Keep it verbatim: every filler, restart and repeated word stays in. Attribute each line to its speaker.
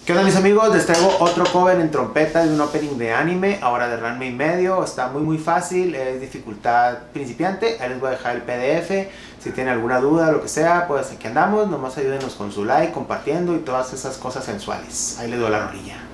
Speaker 1: ¿Qué onda mis amigos? Les traigo otro cover en trompeta de un opening de anime, ahora de Ranma y medio. Está muy muy fácil, es dificultad principiante. Ahí les voy a dejar el P D F. Si tienen alguna duda o lo que sea, pues aquí andamos. Nomás ayúdenos con su like, compartiendo y todas esas cosas sensuales. Ahí les doy la rolilla.